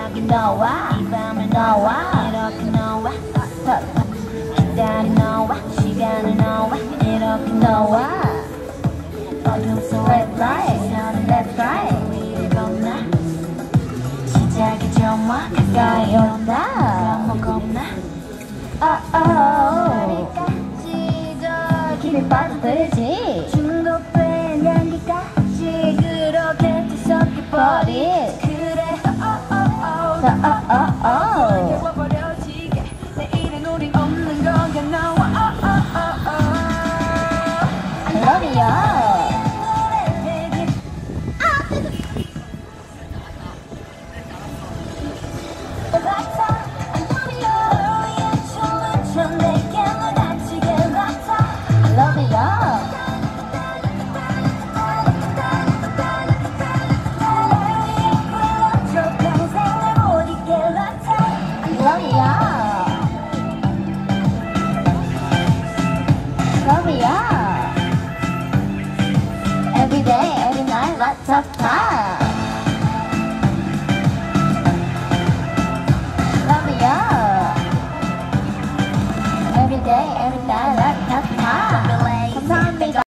여기 너와 이 밤을 너와 이렇게 너와 기다린 너와 시간을 너와 이렇게 너와 어둠 속 red light 너는 left right 우리를 건너 시작이 정말 가까이 온다 너무 겁나 어디까지도 깊이 빠져들지 중독된 향기까지 그렇게 뒤섞여버린 그래 깨워버려지게 내일은 우린 없는 건가 너와 I love you Every day, every night, lots of time.